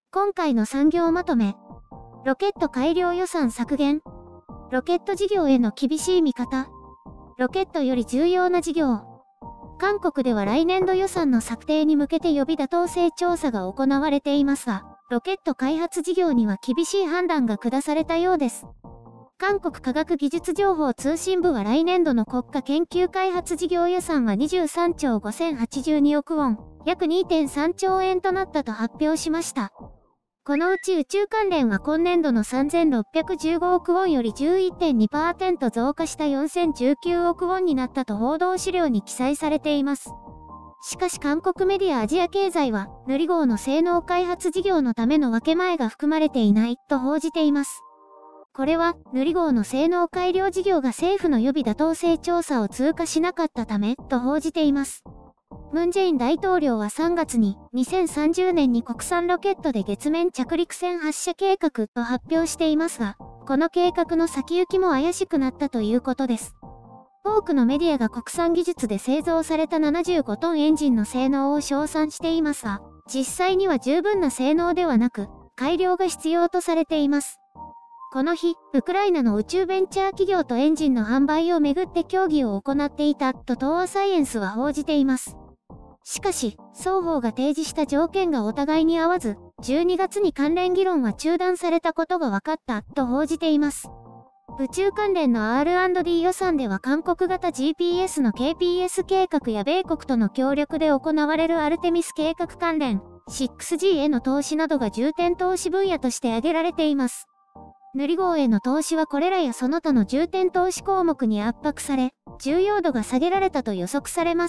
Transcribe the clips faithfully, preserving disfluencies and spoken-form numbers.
今回の産業まとめ。ロケット改良予算削減。ロケット事業への厳しい見方。ロケットより重要な事業。韓国では来年度予算の策定に向けて予備妥当性調査が行われていますが、ロケット開発事業には厳しい判断が下されたようです。韓国科学技術情報通信部は来年度の国家研究開発事業予算はにじゅうさんちょうごせんはちじゅうにおくウォン、約 にてんさんちょうえんとなったと発表しました。このうち宇宙関連は今年度のさんぜんろっぴゃくじゅうごおくウォンより じゅういってんにパーセント 増加したよんせんじゅうきゅうおくウォンになったと報道資料に記載されています。しかし韓国メディアアジア経済は、ヌリ号の性能開発事業のための分け前が含まれていないと報じています。これは、ヌリ号の性能改良事業が政府の予備妥当性調査を通過しなかったため、と報じています。ムン・ジェイン大統領はさんがつに、にせんさんじゅうねんに国産ロケットで月面着陸船発射計画と発表していますが、この計画の先行きも怪しくなったということです。多くのメディアが国産技術で製造されたななじゅうごトンエンジンの性能を称賛していますが、実際には十分な性能ではなく、改良が必要とされています。この日、ウクライナの宇宙ベンチャー企業とエンジンの販売をめぐって協議を行っていたと東亜サイエンスは報じています。しかし、双方が提示した条件がお互いに合わず、じゅうにがつに関連議論は中断されたことが分かったと報じています。宇宙関連の アールアンドディー 予算では韓国型 ジーピーエス の ケーピーエス 計画や米国との協力で行われるアルテミス計画関連 シックスジー への投資などが重点投資分野として挙げられています。ヌリ号への投資はこれらやその他の重点投資項目に圧迫され、重要度が下げられたと予測されます。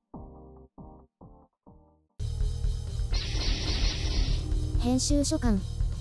編集所感。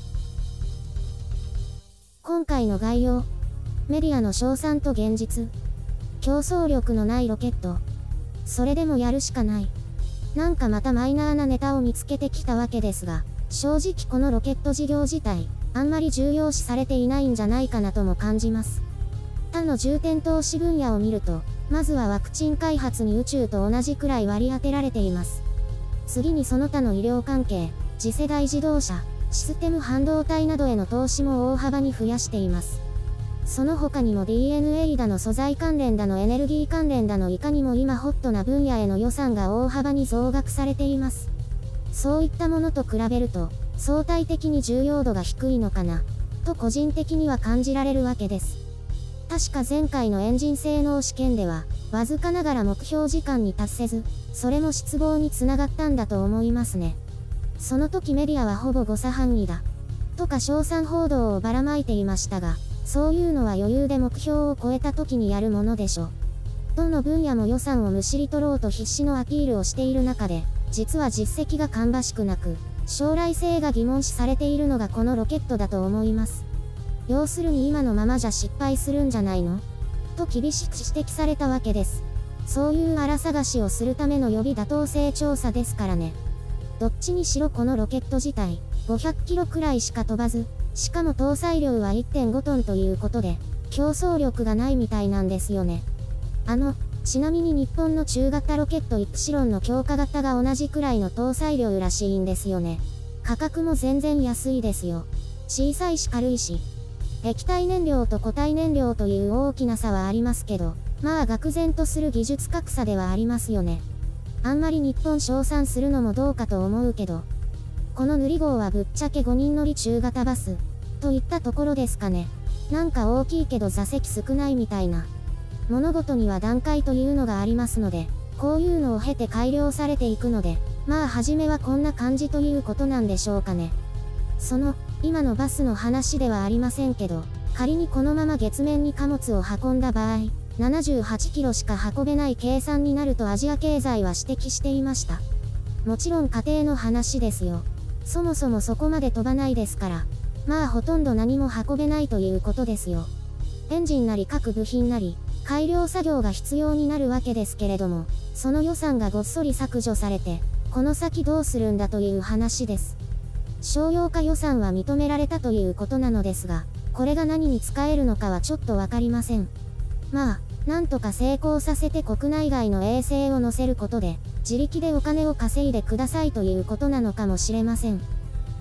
今回の概要。メディアの称賛と現実。競争力のないロケット。それでもやるしかない。なんかまたマイナーなネタを見つけてきたわけですが、正直このロケット事業自体、あんまり重要視されていないんじゃないかなとも感じます。他の重点投資分野を見ると、まずはワクチン開発に宇宙と同じくらい割り当てられています。次にその他の医療関係、次世代自動車、システム半導体などへの投資も大幅に増やしています。その他にも ディーエヌエー だの素材関連だのエネルギー関連だのいかにも今ホットな分野への予算が大幅に増額されています。そういったものと比べると、相対的に重要度が低いのかな、と個人的には感じられるわけです。確か前回のエンジン性能試験では、わずかながら目標時間に達せず、それも失望につながったんだと思いますね。その時メディアはほぼ誤差範囲だ、とか称賛報道をばらまいていましたが、そういうのは余裕で目標を超えた時にやるものでしょ。どの分野も予算をむしり取ろうと必死のアピールをしている中で、実は実績が芳しくなく、将来性が疑問視されているのがこのロケットだと思います。要するに今のままじゃ失敗するんじゃないの？と厳しく指摘されたわけです。そういう荒探しをするための予備妥当性調査ですからね。どっちにしろこのロケット自体、ごひゃくキロくらいしか飛ばず、しかも搭載量は いってんごトンということで、競争力がないみたいなんですよね。あの、ちなみに日本の中型ロケットイプシロンの強化型が同じくらいの搭載量らしいんですよね。価格も全然安いですよ。小さいし軽いし。液体燃料と固体燃料という大きな差はありますけど、まあ愕然とする技術格差ではありますよね。あんまり日本称賛するのもどうかと思うけど、このヌリ号はぶっちゃけごにん乗り中型バス、といったところですかね。なんか大きいけど座席少ないみたいな。物事には段階というのがありますので、こういうのを経て改良されていくので、まあ初めはこんな感じということなんでしょうかね。その、今のバスの話ではありませんけど、仮にこのまま月面に貨物を運んだ場合、ななじゅうはちキロしか運べない計算になるとアジア経済は指摘していました。もちろん家庭の話ですよ。そもそもそこまで飛ばないですから、まあほとんど何も運べないということですよ。エンジンなり各部品なり、改良作業が必要になるわけですけれども、その予算がごっそり削除されて、この先どうするんだという話です。商用化予算は認められたということなのですが、これが何に使えるのかはちょっとわかりません。まあ、なんとか成功させて国内外の衛星を載せることで、自力でお金を稼いでくださいということなのかもしれません。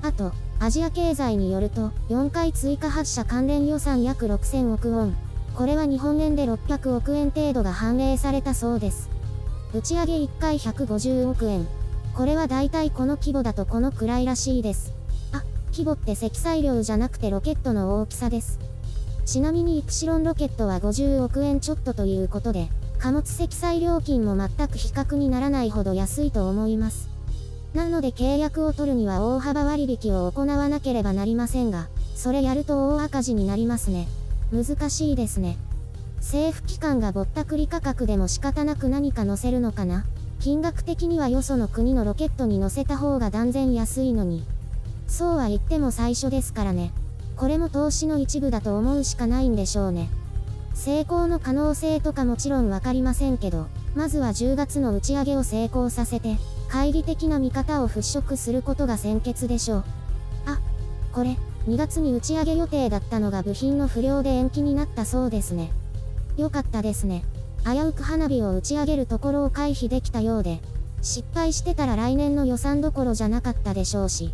あと、アジア経済によると、よんかい追加発射関連予算約ろくせんおくウォン。これは日本円でろっぴゃくおくえん程度が反映されたそうです。打ち上げいっかいひゃくごじゅうおくえん。これは大体この規模だとこのくらいらしいです。あ、規模って積載量じゃなくてロケットの大きさです。ちなみにイプシロンロケットはごじゅうおくえんちょっとということで、貨物積載料金も全く比較にならないほど安いと思います。なので契約を取るには大幅割引を行わなければなりませんが、それやると大赤字になりますね。難しいですね。政府機関がぼったくり価格でも仕方なく何か載せるのかな。金額的にはよその国のロケットに載せた方が断然安いのに。そうは言っても最初ですからね。これも投資の一部だと思うしかないんでしょうね。成功の可能性とかもちろんわかりませんけど、まずはじゅうがつの打ち上げを成功させて、懐疑的な見方を払拭することが先決でしょう。あ、これ、にがつに打ち上げ予定だったのが部品の不良で延期になったそうですね。よかったですね。危うく花火を打ち上げるところを回避できたようで、失敗してたら来年の予算どころじゃなかったでしょうし。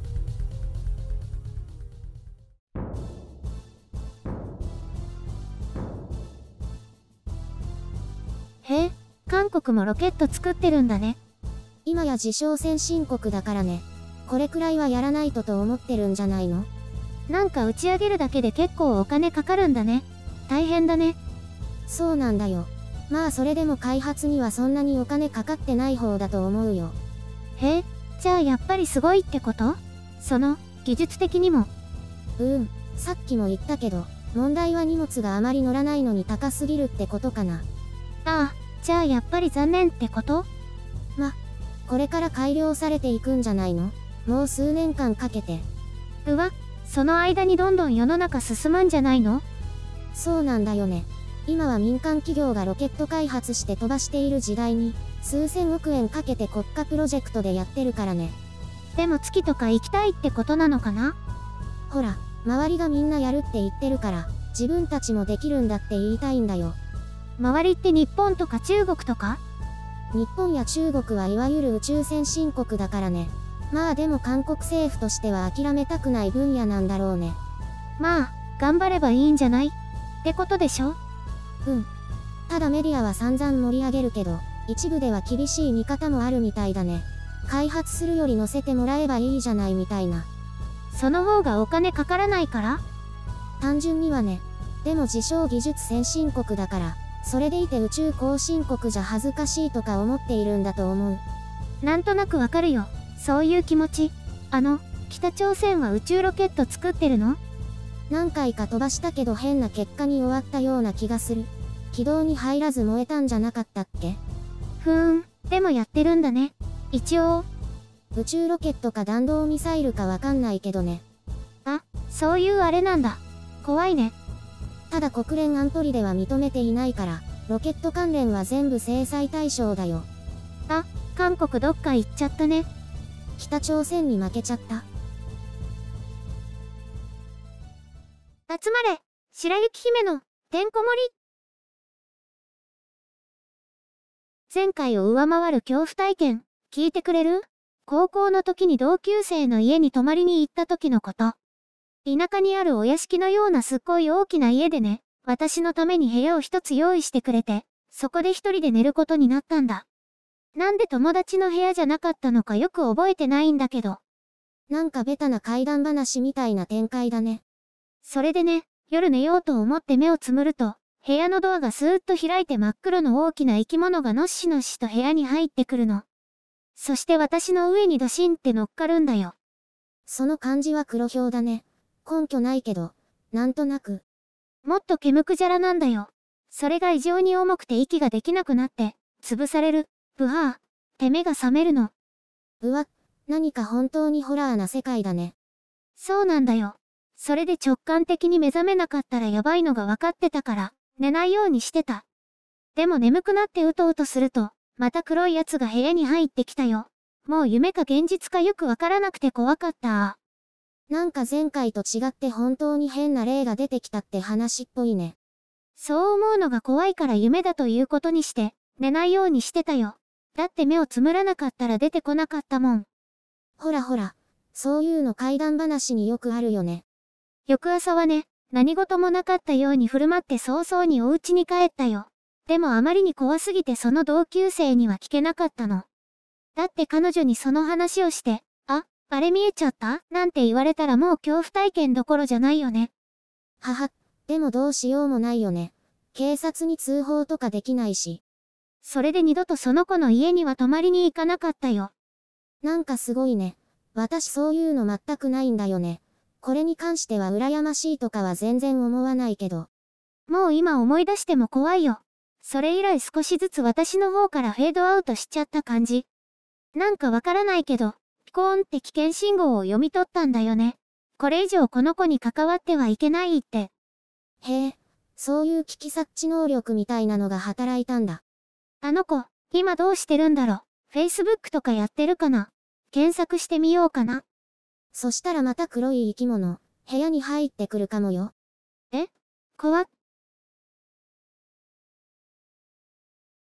へえ、韓国もロケット作ってるんだね。 今や自称先進国だからね。これくらいはやらないとと思ってるんじゃないの？ なんか打ち上げるだけで結構お金かかるんだね。大変だね。 そうなんだよ。まあそれでも開発にはそんなにお金かかってない方だと思うよ。 へえ、じゃあやっぱりすごいってこと？その、技術的にも。 うーん、さっきも言ったけど、問題は荷物があまり乗らないのに高すぎるってことかな。 ああ、じゃあやっぱり残念ってこと？ ま、これから改良されていくんじゃないの？もう数年間かけて。 うわ、その間にどんどん世の中進むんじゃないの？ そうなんだよね。今は民間企業がロケット開発して飛ばしている時代に、数千億円かけて国家プロジェクトでやってるからね。 でも月とか行きたいってことなのかな？ ほら、周りがみんなやるって言ってるから、自分たちもできるんだって言いたいんだよ。 周りって日本とか中国とか？ 日本や中国はいわゆる宇宙先進国だからね。まあでも韓国政府としては諦めたくない分野なんだろうね。 まあ、頑張ればいいんじゃない？ってことでしょ？ うん。ただメディアは散々盛り上げるけど、一部では厳しい見方もあるみたいだね。開発するより乗せてもらえばいいじゃないみたいな。 その方がお金かからないから？ 単純にはね。でも自称技術先進国だから、それでいて宇宙後進国じゃ恥ずかしいとか思っているんだと思う。 なんとなくわかるよ。そういう気持ち。あの、北朝鮮は宇宙ロケット作ってるの？ 何回か飛ばしたけど変な結果に終わったような気がする。軌道に入らず燃えたんじゃなかったっけ？ ふーん、でもやってるんだね。一応。 宇宙ロケットか弾道ミサイルかわかんないけどね。 あ、そういうあれなんだ。怖いね。 ただ国連安保理では認めていないから、ロケット関連は全部制裁対象だよ。 あ、韓国どっか行っちゃったね。 北朝鮮に負けちゃった。 集まれ、白雪姫のてんこ盛り。前回を上回る恐怖体験、聞いてくれる？高校の時に同級生の家に泊まりに行った時のこと。田舎にあるお屋敷のようなすっごい大きな家でね、私のために部屋を一つ用意してくれて、そこで一人で寝ることになったんだ。なんで友達の部屋じゃなかったのかよく覚えてないんだけど。 なんかベタな怪談話みたいな展開だね。 それでね、夜寝ようと思って目をつむると、部屋のドアがスーッと開いて真っ黒の大きな生き物がのっしのっしと部屋に入ってくるの。そして私の上にドシンって乗っかるんだよ。 その感じは黒ひょうだね。根拠ないけど、なんとなく。 もっと煙くじゃらなんだよ。それが異常に重くて息ができなくなって、潰される、ブハー、って目が覚めるの。 うわ、何か本当にホラーな世界だね。 そうなんだよ。それで直感的に目覚めなかったらやばいのが分かってたから、寝ないようにしてた。でも眠くなってうとうとすると、また黒いやつが部屋に入ってきたよ。もう夢か現実かよくわからなくて怖かったなんか前回と違って本当に変な霊が出てきたって話っぽいね。 そう思うのが怖いから夢だということにして、寝ないようにしてたよ。だって目をつむらなかったら出てこなかったもん。 ほらほら、 そういうの怪談話によくあるよね。 翌朝はね、何事もなかったように振る舞って早々にお家に帰ったよ。でもあまりに怖すぎてその同級生には聞けなかったの。だって彼女にその話をして、あ、あれ見えちゃったなんて言われたらもう恐怖体験どころじゃないよね。 はは、でもどうしようもないよね。警察に通報とかできないし。 それで二度とその子の家には泊まりに行かなかったよ。 なんかすごいね。私そういうの全くないんだよね。これに関しては羨ましいとかは全然思わないけど。 もう今思い出しても怖いよ。それ以来少しずつ私の方からフェードアウトしちゃった感じ。なんかわからないけど、ピコーンって危険信号を読み取ったんだよね。これ以上この子に関わってはいけないって。 へえ、そういう危機察知能力みたいなのが働いたんだ。 あの子、今どうしてるんだろ。Facebook とかやってるかな。検索してみようかな。 そしたらまた黒い生き物、部屋に入ってくるかもよ。 え？怖っ。